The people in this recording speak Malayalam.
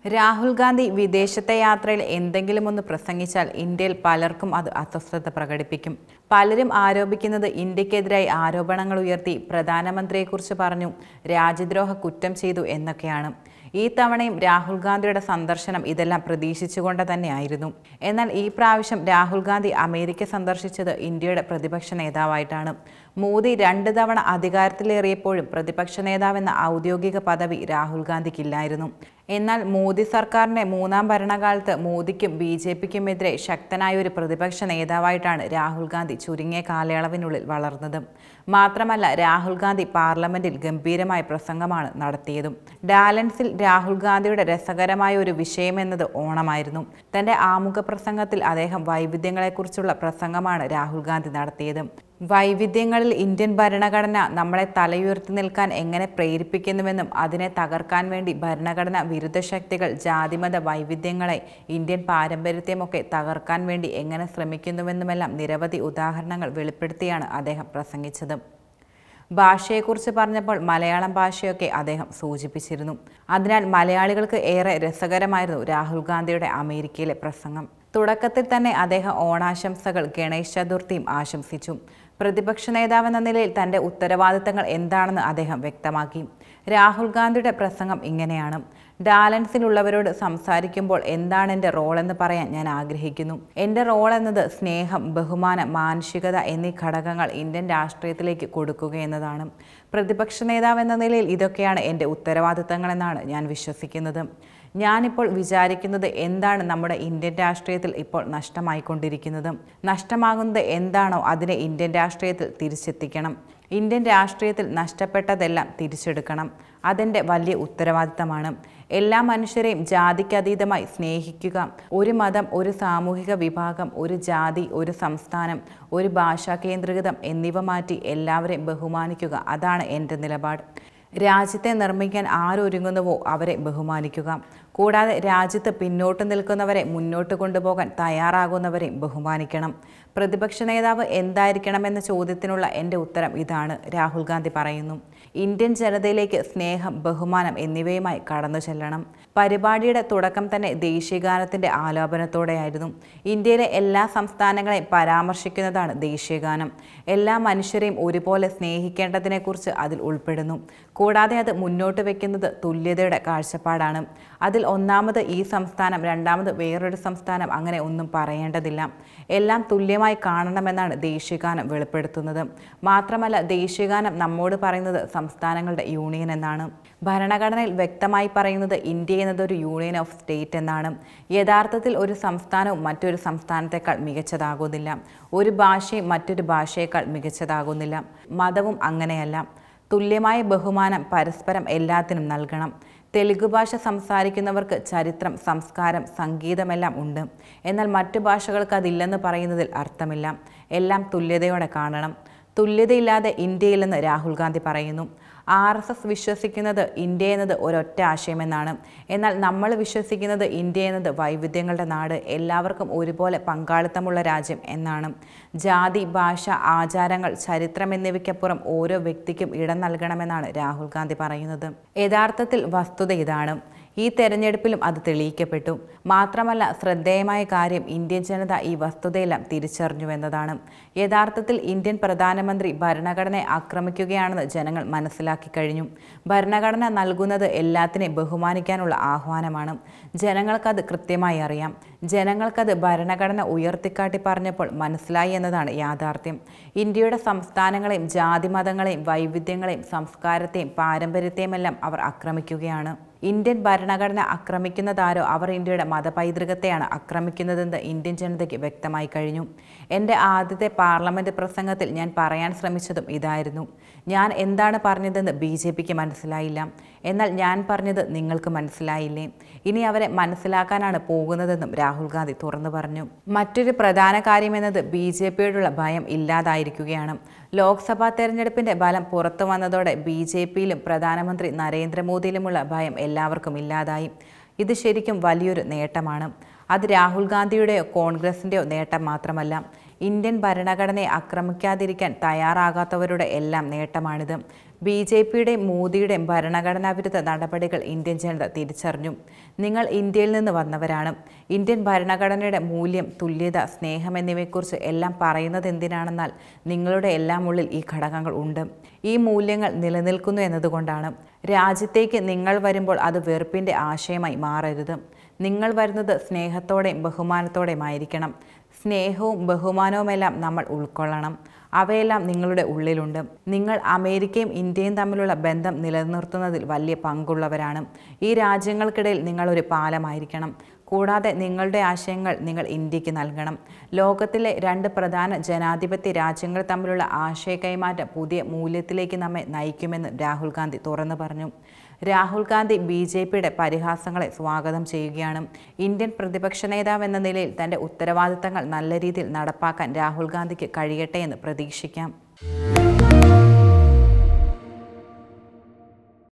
രാഹുൽ ഗാന്ധി വിദേശത്തെ യാത്രയിൽ എന്തെങ്കിലും ഒന്ന് പ്രസംഗിച്ചാൽ ഇന്ത്യയിൽ പലർക്കും അത് അസ്വസ്ഥത പ്രകടിപ്പിക്കും. പലരും ആരോപിക്കുന്നത് ഇന്ത്യക്കെതിരായി ആരോപണങ്ങൾ ഉയർത്തി പ്രധാനമന്ത്രിയെക്കുറിച്ച് പറഞ്ഞു രാജ്യദ്രോഹ കുറ്റം ചെയ്തു എന്നൊക്കെയാണ്. ഈ തവണയും രാഹുൽ ഗാന്ധിയുടെ സന്ദർശനം ഇതെല്ലാം പ്രതീക്ഷിച്ചുകൊണ്ട് തന്നെയായിരുന്നു. എന്നാൽ ഈ പ്രാവശ്യം രാഹുൽ ഗാന്ധി അമേരിക്ക സന്ദർശിച്ചത് ഇന്ത്യയുടെ പ്രതിപക്ഷ നേതാവായിട്ടാണ്. മോദി 2 തവണ അധികാരത്തിലേറിയപ്പോഴും പ്രതിപക്ഷ നേതാവെന്ന ഔദ്യോഗിക പദവി രാഹുൽ ഗാന്ധിക്കില്ലായിരുന്നു. എന്നാൽ മോദി സർക്കാരിന്റെ 3ാം ഭരണകാലത്ത് മോദിക്കും BJPക്കുമെതിരെ ശക്തനായ ഒരു പ്രതിപക്ഷ നേതാവായിട്ടാണ് രാഹുൽ ഗാന്ധി ചുരുങ്ങിയ കാലയളവിനുള്ളിൽ വളർന്നത്. മാത്രമല്ല, രാഹുൽ ഗാന്ധി പാർലമെന്റിൽ ഗംഭീരമായ പ്രസംഗമാണ് നടത്തിയതും. ഡാലൻസിൽ രാഹുൽ ഗാന്ധിയുടെ രസകരമായ ഒരു വിഷയമെന്നത് ഓണമായിരുന്നു. തന്റെ ആമുഖ പ്രസംഗത്തിൽ അദ്ദേഹം വൈവിധ്യങ്ങളെക്കുറിച്ചുള്ള പ്രസംഗമാണ് രാഹുൽ ഗാന്ധി നടത്തിയത്. വൈവിധ്യങ്ങളിൽ ഇന്ത്യൻ ഭരണഘടന നമ്മളെ തലയുയർത്തി നിൽക്കാൻ എങ്ങനെ പ്രേരിപ്പിക്കുന്നുവെന്നും അതിനെ തകർക്കാൻ വേണ്ടി ഭരണഘടന വിരുദ്ധ ശക്തികൾ ജാതിമത വൈവിധ്യങ്ങളെ ഇന്ത്യൻ പാരമ്പര്യത്തെയുമൊക്കെ തകർക്കാൻ വേണ്ടി എങ്ങനെ ശ്രമിക്കുന്നുവെന്നുമെല്ലാം നിരവധി ഉദാഹരണങ്ങൾ വെളിപ്പെടുത്തിയാണ് അദ്ദേഹം പ്രസംഗിച്ചത്. ഭാഷയെക്കുറിച്ച് പറഞ്ഞപ്പോൾ മലയാളം ഭാഷയൊക്കെ അദ്ദേഹം സൂചിപ്പിച്ചിരുന്നു. അതിനാൽ മലയാളികൾക്ക് ഏറെ രസകരമായിരുന്നു രാഹുൽ ഗാന്ധിയുടെ അമേരിക്കയിലെ പ്രസംഗം. തുടക്കത്തിൽ തന്നെ അദ്ദേഹം ഓണാശംസകൾ ഗണേശ് ചതുർത്ഥിയും ആശംസിച്ചു. പ്രതിപക്ഷ നേതാവെന്ന നിലയിൽ തൻ്റെ ഉത്തരവാദിത്തങ്ങൾ എന്താണെന്ന് അദ്ദേഹം വ്യക്തമാക്കി. രാഹുൽ ഗാന്ധിയുടെ പ്രസംഗം ഇങ്ങനെയാണ്: ഡാലൻസിലുള്ളവരോട് സംസാരിക്കുമ്പോൾ എന്താണ് എൻ്റെ റോളെന്ന് പറയാൻ ഞാൻ ആഗ്രഹിക്കുന്നു. എൻ്റെ റോൾ എന്നത് സ്നേഹം, ബഹുമാനം, മാനുഷികത എന്നീ ഘടകങ്ങൾ ഇന്ത്യൻ രാഷ്ട്രീയത്തിലേക്ക് കൊടുക്കുക എന്നതാണ്. പ്രതിപക്ഷ നേതാവെന്ന നിലയിൽ ഇതൊക്കെയാണ് എൻ്റെ ഉത്തരവാദിത്തങ്ങളെന്നാണ് ഞാൻ വിശ്വസിക്കുന്നത്. ഞാനിപ്പോൾ വിചാരിക്കുന്നത് എന്താണ് നമ്മുടെ ഇന്ത്യൻ രാഷ്ട്രീയത്തിൽ ഇപ്പോൾ നഷ്ടമായിക്കൊണ്ടിരിക്കുന്നത്. നഷ്ടമാകുന്നത് എന്താണോ അതിനെ ഇന്ത്യൻ രാഷ്ട്രീയത്തിൽ തിരിച്ചെത്തിക്കണം. ഇന്ത്യൻ രാഷ്ട്രീയത്തിൽ നഷ്ടപ്പെട്ടതെല്ലാം തിരിച്ചെടുക്കണം. അതെൻ്റെ വലിയ ഉത്തരവാദിത്തമാണ്. എല്ലാ മനുഷ്യരെയും ജാതിക്കതീതമായി സ്നേഹിക്കുക. ഒരു മതം, ഒരു സാമൂഹിക വിഭാഗം, ഒരു ജാതി, ഒരു സംസ്ഥാനം, ഒരു ഭാഷാ കേന്ദ്രീകൃതം എന്നിവ മാറ്റി എല്ലാവരെയും ബഹുമാനിക്കുക. അതാണ് എൻ്റെ നിലപാട്. രാജ്യത്തെ നിർമ്മിക്കാൻ ആരൊരുങ്ങുന്നുവോ അവരെ ബഹുമാനിക്കുക. കൂടാതെ രാജ്യത്ത് പിന്നോട്ട് നിൽക്കുന്നവരെ മുന്നോട്ട് കൊണ്ടുപോകാൻ തയ്യാറാകുന്നവരെ ബഹുമാനിക്കണം. പ്രതിപക്ഷ നേതാവ് എന്തായിരിക്കണമെന്ന ചോദ്യത്തിനുള്ള എൻ്റെ ഉത്തരം ഇതാണ്, രാഹുൽ ഗാന്ധി പറയുന്നു. ഇന്ത്യൻ ജനതയിലേക്ക് സ്നേഹം, ബഹുമാനം എന്നിവയുമായി കടന്നു ചെല്ലണം. പരിപാടിയുടെ തുടക്കം തന്നെ ദേശീയഗാനത്തിൻ്റെ ആലാപനത്തോടെയായിരുന്നു. ഇന്ത്യയിലെ എല്ലാ സംസ്ഥാനങ്ങളെയും പരാമർശിക്കുന്നതാണ് ദേശീയഗാനം. എല്ലാ മനുഷ്യരെയും ഒരുപോലെ സ്നേഹിക്കേണ്ടതിനെക്കുറിച്ച് അതിൽ ഉൾപ്പെടുന്നു. കൂടാതെ അത് മുന്നോട്ട് വയ്ക്കുന്നത് തുല്യതയുടെ കാഴ്ചപ്പാടാണ്. അതിൽ ഒന്നാമത് ഈ സംസ്ഥാനം, രണ്ടാമത് വേറൊരു സംസ്ഥാനം, അങ്ങനെ ഒന്നും പറയേണ്ടതില്ല. എല്ലാം തുല്യമായി കാണണമെന്നാണ് ദേശീയഗാനം വെളിപ്പെടുത്തുന്നത്. മാത്രമല്ല, ദേശീയഗാനം നമ്മോട് പറയുന്നത് സംസ്ഥാനങ്ങളുടെ യൂണിയൻ എന്നാണ്. ഭരണഘടനയിൽ വ്യക്തമായി പറയുന്നത് ഇന്ത്യ എന്നതൊരു യൂണിയൻ ഓഫ് സ്റ്റേറ്റ് എന്നാണ്. യഥാർത്ഥത്തിൽ ഒരു സംസ്ഥാനവും മറ്റൊരു സംസ്ഥാനത്തേക്കാൾ മികച്ചതാകുന്നില്ല. ഒരു ഭാഷയും മറ്റൊരു ഭാഷയേക്കാൾ മികച്ചതാകുന്നില്ല. മതവും അങ്ങനെയല്ല. തുല്യമായ ബഹുമാനം പരസ്പരം എല്ലാത്തിനും നൽകണം. തെലുങ്ക് ഭാഷ സംസാരിക്കുന്നവർക്ക് ചരിത്രം, സംസ്കാരം, സംഗീതമെല്ലാം ഉണ്ട്. എന്നാൽ മറ്റു ഭാഷകൾക്ക് അതില്ലെന്ന് പറയുന്നതിൽ അർത്ഥമില്ല. എല്ലാം തുല്യതയോടെ കാണണം. തുല്യതയില്ലാതെ ഇന്ത്യയില്ലെന്ന് രാഹുൽ ഗാന്ധി പറയുന്നു. RSS വിശ്വസിക്കുന്നത് ഇന്ത്യ എന്നത് ഒരൊറ്റ ആശയമെന്നാണ്. എന്നാൽ നമ്മൾ വിശ്വസിക്കുന്നത് ഇന്ത്യ എന്നത് വൈവിധ്യങ്ങളുടെ നാട്, എല്ലാവർക്കും ഒരുപോലെ പങ്കാളിത്തമുള്ള രാജ്യം എന്നാണ്. ജാതി, ഭാഷ, ആചാരങ്ങൾ, ചരിത്രം എന്നിവയ്ക്കപ്പുറം ഓരോ വ്യക്തിക്കും ഇടം നൽകണമെന്നാണ് രാഹുൽ ഗാന്ധി പറയുന്നത്. യഥാർത്ഥത്തിൽ വസ്തുത ഇതാണ്. ഈ തെരഞ്ഞെടുപ്പിലും അത് തെളിയിക്കപ്പെട്ടു. മാത്രമല്ല, ശ്രദ്ധേയമായ കാര്യം ഇന്ത്യൻ ജനത ഈ വസ്തുതയെല്ലാം തിരിച്ചറിഞ്ഞുവെന്നതാണ്. യഥാർത്ഥത്തിൽ ഇന്ത്യൻ പ്രധാനമന്ത്രി ഭരണഘടനയെ ആക്രമിക്കുകയാണെന്ന് ജനങ്ങൾ മനസ്സിലാക്കി കഴിഞ്ഞു. ഭരണഘടന നൽകുന്നത് എല്ലാത്തിനെയും ബഹുമാനിക്കാനുള്ള ആഹ്വാനമാണ്. ജനങ്ങൾക്കത് കൃത്യമായി അറിയാം. ജനങ്ങൾക്കത് ഭരണഘടന ഉയർത്തിക്കാട്ടി പറഞ്ഞപ്പോൾ മനസ്സിലായി എന്നതാണ് യാഥാർത്ഥ്യം. ഇന്ത്യയുടെ സംസ്ഥാനങ്ങളെയും ജാതിമതങ്ങളെയും വൈവിധ്യങ്ങളെയും സംസ്കാരത്തെയും പാരമ്പര്യത്തെയുമെല്ലാം അവർ ആക്രമിക്കുകയാണ്. ഇന്ത്യൻ ഭരണഘടന ആക്രമിക്കുന്നതാരോ അവർ ഇന്ത്യയുടെ മതപൈതൃകത്തെയാണ് ആക്രമിക്കുന്നതെന്ന് ഇന്ത്യൻ ജനതയ്ക്ക് വ്യക്തമായി കഴിഞ്ഞു. എൻ്റെ ആദ്യത്തെ പാർലമെൻറ്റ് പ്രസംഗത്തിൽ ഞാൻ പറയാൻ ശ്രമിച്ചതും ഇതായിരുന്നു. ഞാൻ എന്താണ് പറഞ്ഞതെന്ന് BJPക്ക് മനസ്സിലായില്ല. എന്നാൽ ഞാൻ പറഞ്ഞത് നിങ്ങൾക്ക് മനസ്സിലായില്ലേ? ഇനി അവരെ മനസ്സിലാക്കാനാണ് പോകുന്നതെന്നും രാഹുൽ ഗാന്ധി തുറന്നു പറഞ്ഞു. മറ്റൊരു പ്രധാന കാര്യമെന്നത് BJPയോടുള്ള ഭയം ഇല്ലാതായിരിക്കുകയാണ്. ലോക്സഭാ തെരഞ്ഞെടുപ്പിൻ്റെ ഫലം പുറത്തു വന്നതോടെ BJPയിലും പ്രധാനമന്ത്രി നരേന്ദ്രമോദിയിലുമുള്ള ഭയം എല്ലാവർക്കും ഇല്ലാതായി. ഇത് ശരിക്കും വലിയൊരു നേട്ടമാണ്. അത് രാഹുൽ ഗാന്ധിയുടെയോ കോൺഗ്രസിൻ്റെയോ നേട്ടം മാത്രമല്ല. ഇന്ത്യൻ ഭരണഘടനയെ ആക്രമിക്കാതിരിക്കാൻ തയ്യാറാകാത്തവരുടെ എല്ലാം നേട്ടമാണിത്. BJPയുടെയും മോദിയുടെയും ഭരണഘടനാ വിരുദ്ധ നടപടികൾ ഇന്ത്യൻ ജനത തിരിച്ചറിഞ്ഞു. നിങ്ങൾ ഇന്ത്യയിൽ നിന്ന് വന്നവരാണ്. ഇന്ത്യൻ ഭരണഘടനയുടെ മൂല്യം, തുല്യത, സ്നേഹം എന്നിവയെക്കുറിച്ച് എല്ലാം പറയുന്നത് എന്തിനാണെന്നാൽ നിങ്ങളുടെ എല്ലാം ഉള്ളിൽ ഈ ഘടകങ്ങൾ ഉണ്ട്. ഈ മൂല്യങ്ങൾ നിലനിൽക്കുന്നു എന്നതുകൊണ്ടാണ്. രാജ്യത്തേക്ക് നിങ്ങൾ വരുമ്പോൾ അത് വെറുപ്പിൻ്റെ ആശയമായി മാറരുത്. നിങ്ങൾ വരുന്നത് സ്നേഹത്തോടെയും ബഹുമാനത്തോടെയും ആയിരിക്കണം. സ്നേഹവും ബഹുമാനവുമെല്ലാം നമ്മൾ ഉൾക്കൊള്ളണം. അവയെല്ലാം നിങ്ങളുടെ ഉള്ളിലുണ്ട്. നിങ്ങൾ അമേരിക്കയും ഇന്ത്യയും തമ്മിലുള്ള ബന്ധം നിലനിർത്തുന്നതിൽ വലിയ പങ്കുള്ളവരാണ്. ഈ രാജ്യങ്ങൾക്കിടയിൽ നിങ്ങളൊരു പാലമായിരിക്കണം. കൂടാതെ നിങ്ങളുടെ ആശയങ്ങൾ നിങ്ങൾ ഇന്ത്യക്ക് നൽകണം. ലോകത്തിലെ 2 പ്രധാന ജനാധിപത്യ രാജ്യങ്ങൾ തമ്മിലുള്ള ആശയ കൈമാറ്റം പുതിയ മൂല്യത്തിലേക്ക് നമ്മെ നയിക്കുമെന്ന് രാഹുൽ ഗാന്ധി തുറന്നു പറഞ്ഞു. രാഹുൽ ഗാന്ധി BJPയുടെ പരിഹാസങ്ങളെ സ്വാഗതം ചെയ്യുകയാണ്. ഇന്ത്യൻ പ്രതിപക്ഷ നേതാവ് എന്ന നിലയിൽ തൻ്റെ ഉത്തരവാദിത്തങ്ങൾ നല്ല രീതിയിൽ നടപ്പാക്കാൻ രാഹുൽ ഗാന്ധിക്ക് കഴിയട്ടെ എന്ന് പ്രതീക്ഷിക്കാം.